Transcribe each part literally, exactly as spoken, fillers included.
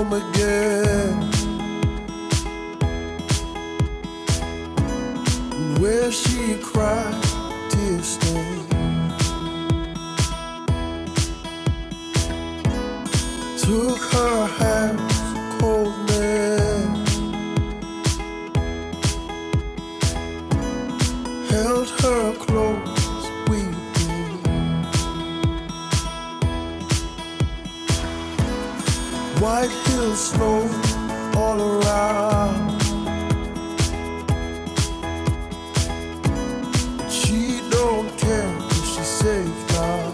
home again, where she cried tears stained. Took her hands, cold man, held her close, weeping. White hill snow all around. She don't care if she's safe now.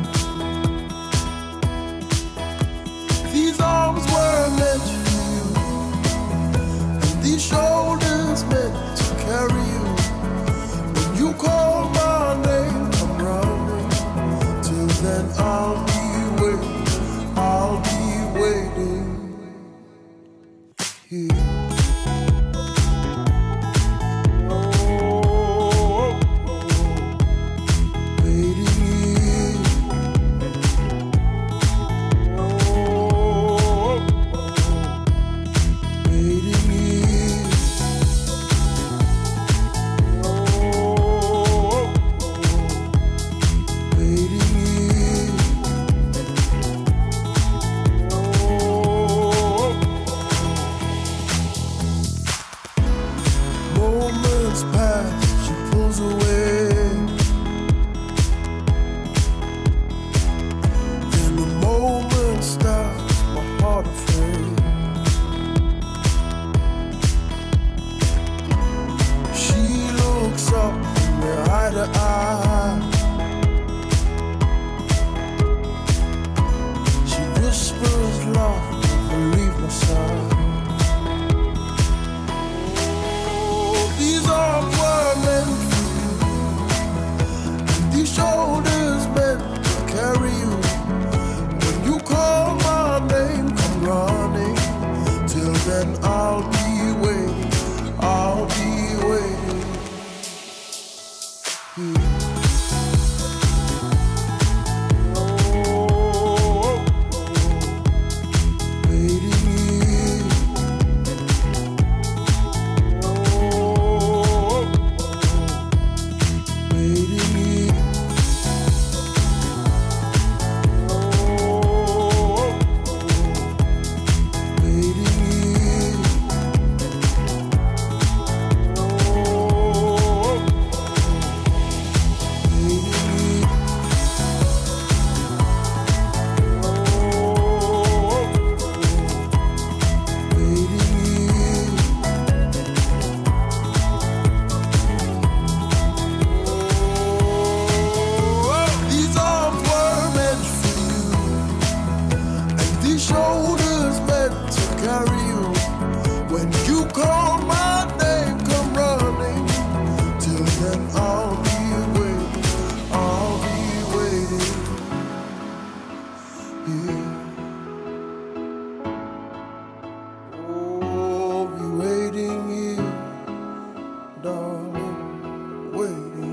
These arms were meant for you, and these shoulders meant to carry you. When you call my name, I'm running. Till then I'll be waiting, I'll be waiting here. Moments pass, she pulls away. Then the moment stops, my heart afraid. She looks up, we're eye to eye. She whispers love, and leave my side. These arms were meant for you, and these shoulders meant to carry you. When you call my name, come running. Till then I'll be waiting, I'll be waiting here. Shoulders meant to carry you. When you call my name, come running. Till then I'll be waiting, I'll be waiting here. Oh, be waiting here, darling, waiting.